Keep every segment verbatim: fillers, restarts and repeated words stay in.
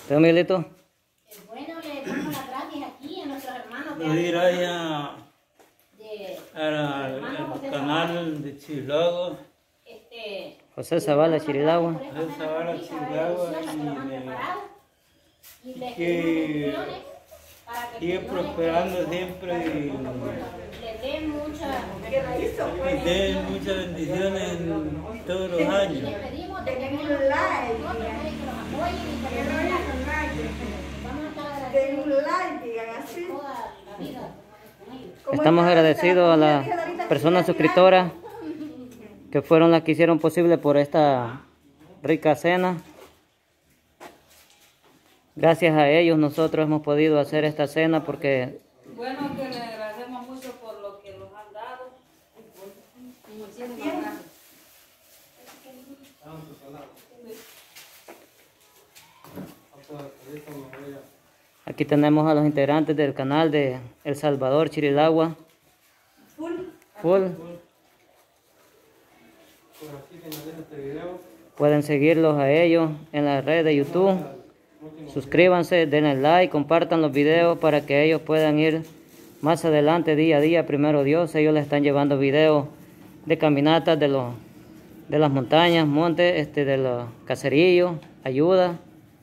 ¿Usted, Miguelito? Bueno, le damos las gracias aquí a nuestros hermanos de... Ir allá de al canal de Chirilagua. este, José Zavala, Chirilagua. José Zavala, Chirilagua. y les Que para que sigue prosperando siempre y le den muchas y dé muchas bendiciones en todos los años. le pedimos de que nos apoyen y que nos apoyen vamos a estar Den un agradecidos like, digan así. toda la vida con ellos. Estamos agradecidos a las personas suscriptoras que fueron las que hicieron posible por esta rica cena. Gracias a ellos nosotros hemos podido hacer esta cena porque... Bueno, que le agradecemos mucho por lo que nos han dado. Muchísimas gracias. Aquí tenemos a los integrantes del canal de El Salvador, Chirilagua. Full. Full. Pueden seguirlos a ellos en la red de YouTube. Suscríbanse, denle like, compartan los videos para que ellos puedan ir más adelante día a día. Primero Dios, ellos les están llevando videos de caminatas de los de las montañas, montes, este, de los caseríos, ayuda,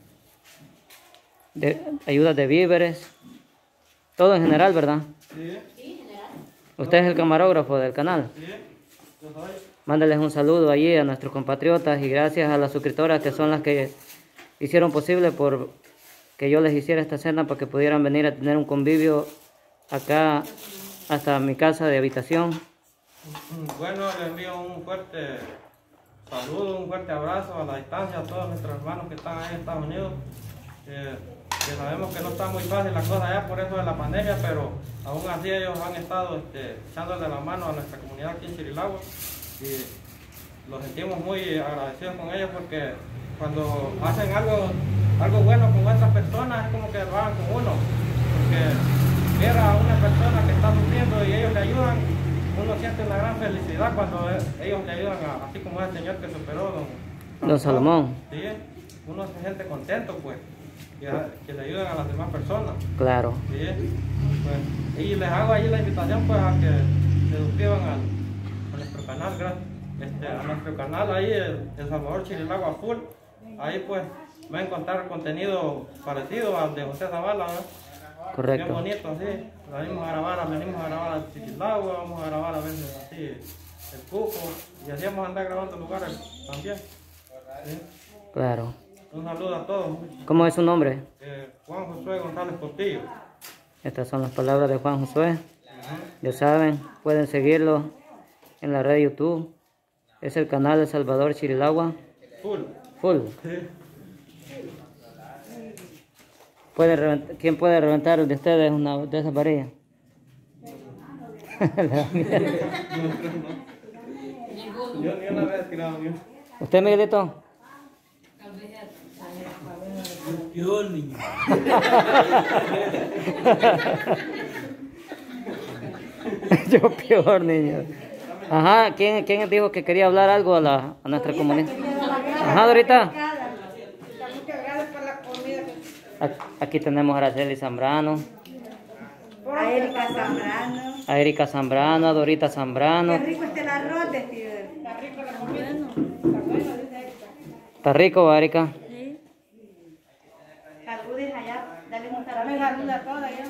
de ayudas de víveres, todo en general, ¿verdad? Sí, Usted es el camarógrafo del canal. sí, yo soy. Mándeles un saludo allí a nuestros compatriotas y gracias a las suscriptoras que son las que hicieron posible por que yo les hiciera esta cena para que pudieran venir a tener un convivio acá hasta mi casa de habitación. Bueno, les envío un fuerte saludo, un fuerte abrazo a la distancia a todos nuestros hermanos que están ahí en Estados Unidos. Eh, que sabemos que no está muy fácil la cosa allá por eso de la pandemia, pero aún así ellos han estado este, echándole la mano a nuestra comunidad aquí en Chirilagua y los sentimos muy agradecidos con ellos porque cuando hacen algo, algo bueno con otras personas es como que lo hagan con uno, porque ver a una persona que está sufriendo y ellos le ayudan, uno siente una gran felicidad cuando ellos le ayudan, a, así como el señor que superó, don, Don Salomón. Sí, uno se siente contento pues, que, que le ayuden a las demás personas. Claro. Sí, pues, y les hago ahí la invitación pues a que se suscriban al, a nuestro canal, gracias. Este, a nuestro canal ahí, el, el Salvador Chirilagua Full. Ahí pues va a encontrar contenido parecido al de José Zavala, ¿no? Correcto. Bien bonito, así. Venimos a grabar, venimos a grabar al Chirilagua, vamos a grabar a veces así el Cuco, y así vamos a andar grabando lugares también. ¿Sí? Claro. Un saludo a todos. ¿Cómo es su nombre? Eh, Juan Josué González Portillo. Estas son las palabras de Juan Josué. Ya saben, pueden seguirlo en la red de YouTube. Es el canal de Salvador Chirilagua. Full. Full. Sí. ¿Puede reventar- ¿Quién puede reventar de ustedes una de esas varillas? La mía. Yo ni una vez he tirado ni una. ¿Usted, Miguelito? Yo, niño. Yo peor, niño. Ajá, ¿quién, quién dijo que quería hablar algo a, la, a nuestra comunidad? Ajá, Dorita. Muchas gracias por la comida. Aquí- Aquí tenemos a Araceli Zambrano, A Erika Zambrano. a Erika Zambrano, a Dorita Qué Zambrano. rico está el arroz, decía. Está rico la comida. Está bueno, dice Erika. ¿Está rico, Erika? Saludes allá. Dale un saludo. Saludos a todos allá.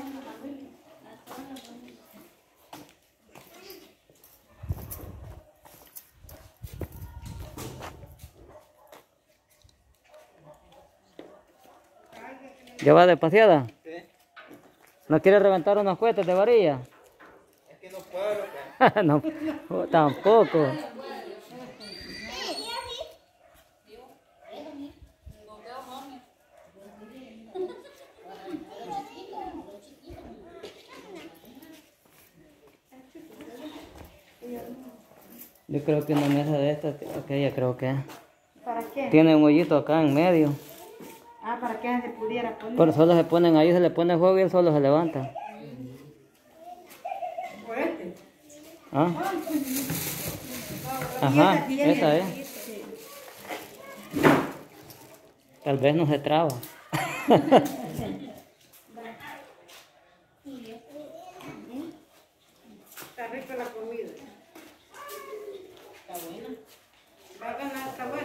¿Ya va de paseada? Sí. ¿No quiere reventar unos cohetes de varilla? Es que no puedo, No, oh, tampoco. Yo creo que una mesa de estas, aquella creo que ¿Para qué? tiene un hoyito acá en medio. Ah, para que se pudiera poner. Pero solo se ponen ahí, se le pone fuego y él solo se levanta. Por este. ¿Ah? Ajá, Y esa tiene- esa es. Tal vez no se traba. Está rica la comida. Está buena. Va a ganar, está bueno.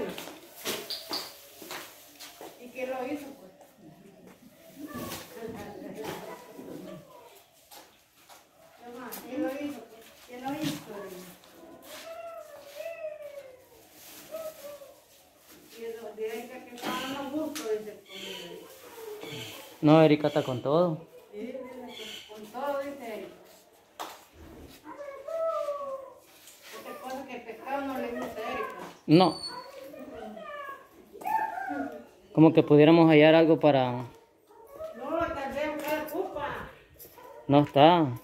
¿Y quién lo hizo, pues? ¿Quién lo hizo? ¿Quién lo hizo? Y eso, de ahí que estaban los gustos, dice. No, Erika está con todo. Sí, dice, con todo, dice él. Otra cosa que el pescado no le gusta a Erika. No. Como que pudiéramos hallar algo para... No, tal vez buscar culpa. No está. Ah,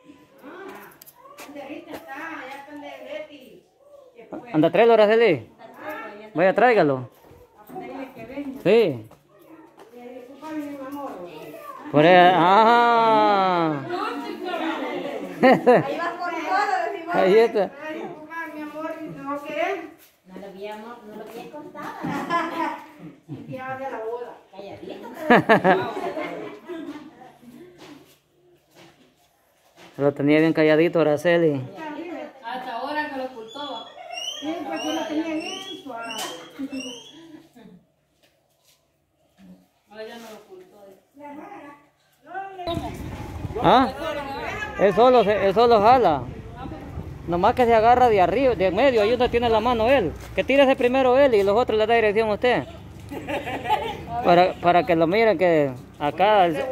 de ahorita está, allá está el de Betty. Que fue. Anda, tráelo, Araceli. Vaya, tráigalo. Dile que venga. Sí. Eh, culpa mi amor. Por ahí. Ah. Ahí vas con todo, decimos. Ahí está. Ay, culpa mi amor, y no querés. No lo habíamos, no lo había contado. Y ya de la boda. Calladito. Lo tenía bien calladito, Araceli. Hasta ahora que lo ocultó. Sí, porque lo tenía bien suave. Ahora ya no lo ocultó. ¿Ah? Él solo, se- él solo jala. Nomás que se agarra de arriba, de en medio, ahí donde tiene la mano él. Que tírese primero él y los otros le da dirección a usted. Para, para que lo miren que acá... el-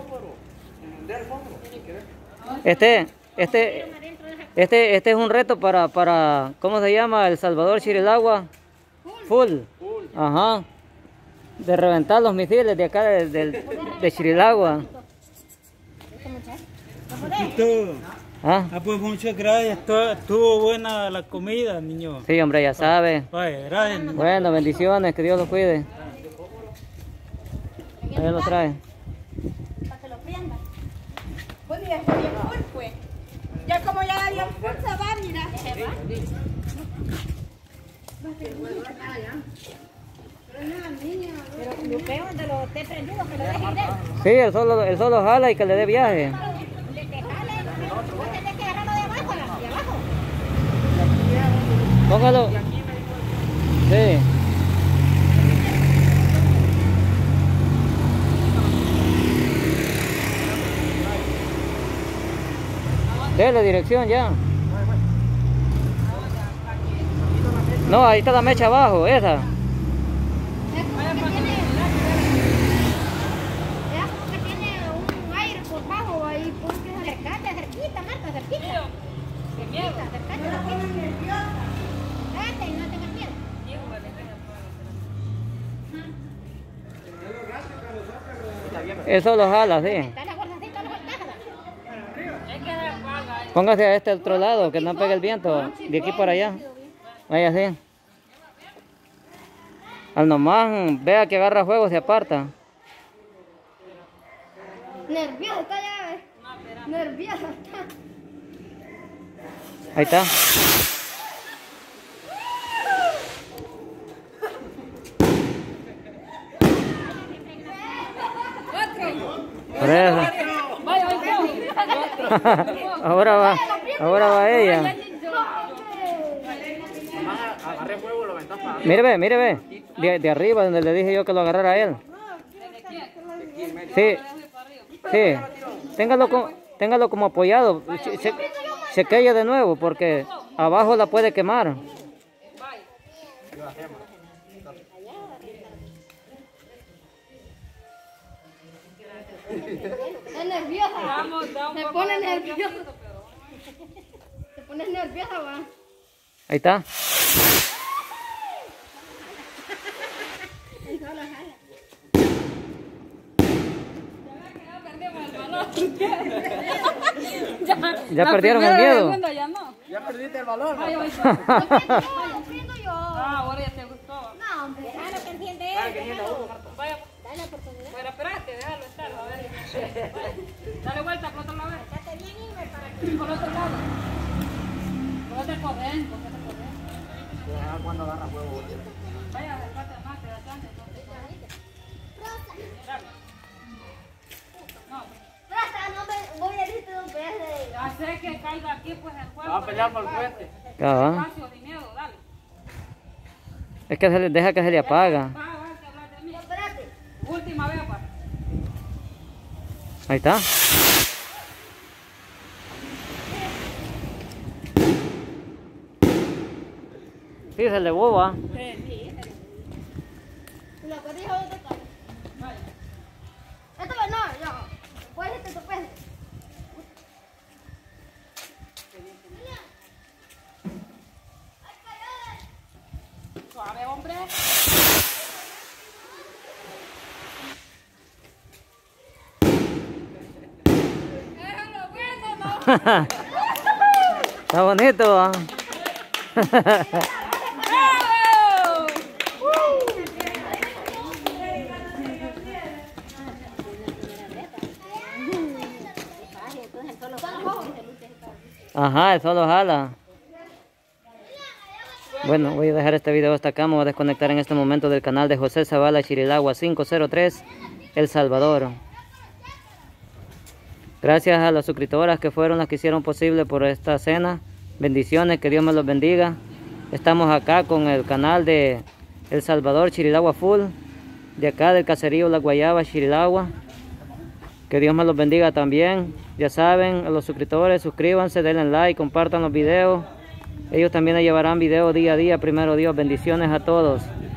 Este, este, este, este es un reto para, para, ¿cómo se llama? El Salvador Chirilagua. Full. Ajá. De reventar los misiles de acá de, de, de Chirilagua. Y todo. ¿Ah? Ah, pues muchas gracias. Estuvo, estuvo buena la comida, niño. Sí, hombre, ya sabe. Vaya, gracias. niño. Bueno, bendiciones, que Dios los cuide. Ahí lo trae. Para que lo prenda. Pues mira, está bien full, pues. Ya como ya bien full se va, mira. Se va. Pero lo peor de los té prendidos que lo dejen de. Sí, él solo, él solo jala y que le dé viaje. De que jale, vos tenés que agarrarlo de abajo, de abajo. Póngalo. Sí. Dele dirección ya. No, ahí está la mecha abajo, esa. Es como que tiene, es como que tiene un aire por bajo ahí, porque se acercate, cerquita, Marta, cerquita. Qué miedo. Cerquita, acercate, cerquita. Espérate, no tengas miedo. Él solo jala, sí. Dale la fuerza así, dale la fuerza. Es que se apaga. Póngase a este otro lado, que no pegue el viento. De aquí para allá. Vaya así. Al nomás vea que agarra fuego, se aparta. Nerviosa está ya, eh. Nerviosa está. Ahí está. Por eso. Vaya, vaya. Ahora va, ahora va ella. Mire, ve, mire, ve. De, de arriba, donde le dije yo que lo agarrara a él. Sí, sí. Téngalo, co- téngalo como apoyado. Se, se, se quella de nuevo porque abajo la puede quemar. Es nerviosa. Vamos, da un Se poco pone de nerviosa. nerviosito, pero- Se pone nerviosa, va. Ahí está. Él solo jala. Ya perdieron el miedo. Ya no. Ya perdiste el valor. Vaya, vaya. Yo entiendo yo. Ah, ahora ya te gustó. No, hombre, déjalo que entiende él. Déjalo. Vaya, Dale la oportunidad. pero espérate, déjalo estar, a ver. Dale vuelta por otro lado. Estate bien, Iber, para que... Por otro lado. Póngate por dentro, póngate por dentro. Cuando agarra huevo. Vaya, acércate más, que bastante. Rosa. Trata, no me voy a irte dos veces. Hace que caiga aquí, pues el juego. Vamos a pelear por el frente. Cabal. Espacio, dinero, dale. Es que se le deja que se le apaga. Va, va, que hablar de mí. No, espérate. Última vez, pa. Ahí está. Sí, se le boba. Lo que dijo otro carro. Esto va, no, no. Puedes este, tú puedes. Suave, hombre. Déjalo bueno, ¿no? Está bonito, ¿ah? Ajá, eso lo jala. Bueno, voy a dejar este video hasta acá. Me voy a desconectar en este momento del canal de José Zavala Chirilagua cinco cero tres, El Salvador. Gracias a las suscriptoras que fueron las que hicieron posible por esta cena. Bendiciones, que Dios me los bendiga. Estamos acá con el canal de El Salvador Chirilagua Full, de acá del caserío La Guayaba, Chirilagua. Que Dios me los bendiga también. Ya saben, a los suscriptores, suscríbanse, denle like, compartan los videos. Ellos también les llevarán videos día a día. Primero Dios, bendiciones a todos.